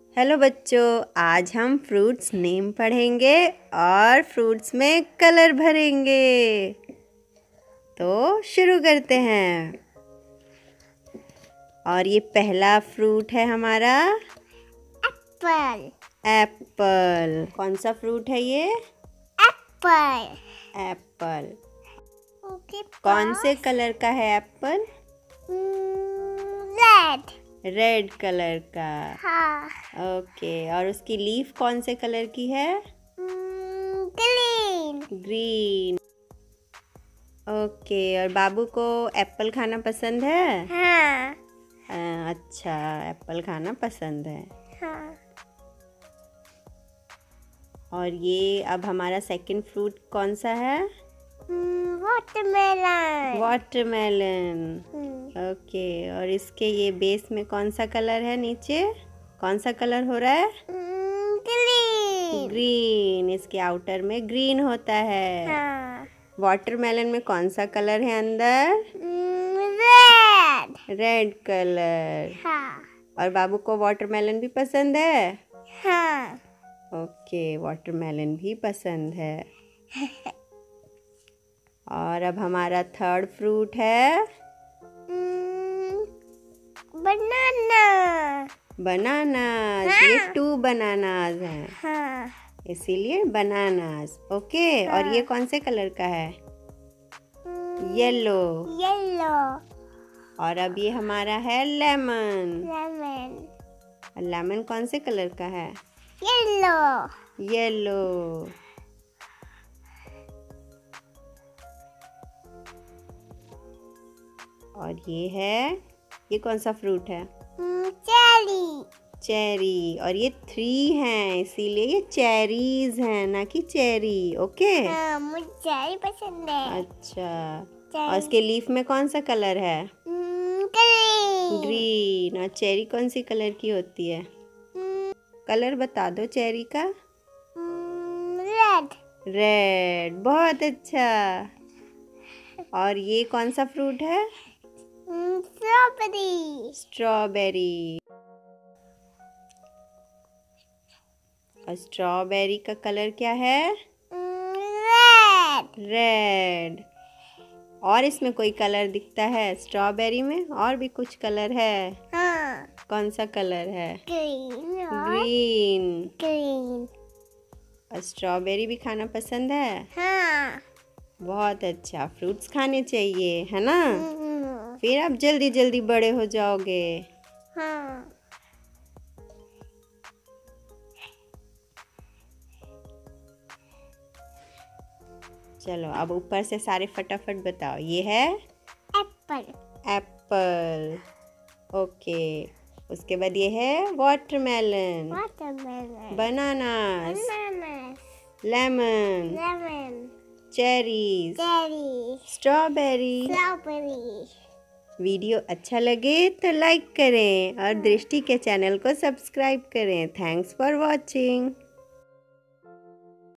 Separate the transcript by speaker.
Speaker 1: Hello बच्चों, आज हम फ्रूट्स नेम पढ़ेंगे और फ्रूट्स में कलर भरेंगे। तो शुरू करते हैं। और ये पहला फ्रूट है हमारा
Speaker 2: एप्पल।
Speaker 1: एप्पल। कौन सा फ्रूट है ये?
Speaker 2: एप्पल।
Speaker 1: एप्पल।
Speaker 2: ओके।
Speaker 1: कौन से कलर का है एप्पल?
Speaker 2: रेड।
Speaker 1: रेड कलर का।
Speaker 2: हाँ।
Speaker 1: ओके, और उसकी लीफ कौन से कलर की है?
Speaker 2: ग्रीन।
Speaker 1: ग्रीन। ओके, और बाबू को एप्पल खाना पसंद है?
Speaker 2: हाँ।
Speaker 1: अच्छा, एप्पल खाना पसंद है।
Speaker 2: हाँ।
Speaker 1: और ये अब हमारा सेकंड फ्रूट कौन सा है?
Speaker 2: वाटरमेलन।
Speaker 1: वाटरमेलन। ओके, और इसके ये बेस में कौन सा कलर है? नीचे कौन सा कलर हो रहा है?
Speaker 2: ग्रीन।
Speaker 1: ग्रीन। इसके आउटर में ग्रीन होता है।
Speaker 2: हाँ।
Speaker 1: वाटरमेलन में कौन सा कलर है अंदर?
Speaker 2: रेड।
Speaker 1: Red colour.
Speaker 2: हाँ।
Speaker 1: और बाबू को वाटरमेलन भी पसंद है?
Speaker 2: हाँ।
Speaker 1: ओके, वाटरमेलन भी पसंद है। और अब हमारा थर्ड फ्रूट है
Speaker 2: बनाना।
Speaker 1: बनानास।
Speaker 2: हाँ।
Speaker 1: ये 2 बनानास हैं,
Speaker 2: हाँ।
Speaker 1: इसीलिए बनानास। ओके,
Speaker 2: हाँ।
Speaker 1: और ये कौन से कलर का है? येलो।
Speaker 2: येलो।
Speaker 1: और अब ये हमारा है लेमन।
Speaker 2: लेमन।
Speaker 1: लेमन कौन से कलर का है?
Speaker 2: येलो।
Speaker 1: येलो। और ये कौन सा फ्रूट है?
Speaker 2: चेरी।
Speaker 1: चेरी। और ये 3 हैं, इसीलिए ये चेरीज हैं, ना कि चेरी। ओके।
Speaker 2: हाँ, मुझे चेरी पसंद है।
Speaker 1: अच्छा, और इसके लीफ में कौन सा कलर है?
Speaker 2: ग्रीन।
Speaker 1: ग्रीन। और चेरी कौन सी कलर की होती है? कलर बता दो चेरी का।
Speaker 2: रेड।
Speaker 1: रेड। बहुत अच्छा। और ये कौन सा फ्रूट है?
Speaker 2: स्ट्रॉबेरी।
Speaker 1: स्ट्रॉबेरी। और स्ट्रॉबेरी का कलर क्या है?
Speaker 2: रेड।
Speaker 1: रेड। और इसमें कोई कलर दिखता है स्ट्रॉबेरी में? और भी कुछ कलर है?
Speaker 2: हाँ।
Speaker 1: कौन सा कलर है?
Speaker 2: ग्रीन।
Speaker 1: ग्रीन।
Speaker 2: ग्रीन।
Speaker 1: और स्ट्रॉबेरी भी खाना पसंद है?
Speaker 2: हाँ।
Speaker 1: बहुत अच्छा, फ्रूट्स खाने चाहिए, है ना? फिर आप जल्दी जल्दी बड़े हो जाओगे।
Speaker 2: हाँ।
Speaker 1: चलो, अब ऊपर से सारे फटाफट बताओ। ये है
Speaker 2: एप्पल।
Speaker 1: एप्पल। ओके, उसके बाद ये है watermelon,
Speaker 2: watermelon.
Speaker 1: Bananas,
Speaker 2: bananas.
Speaker 1: Lemon,
Speaker 2: lemon.
Speaker 1: Cherries,
Speaker 2: cherry.
Speaker 1: Strawberry.
Speaker 2: Strawberry.
Speaker 1: Video अच्छा लगे तो लाइक करें और दृष्टि के चैनल को सब्सक्राइब करें। Thanks for watching.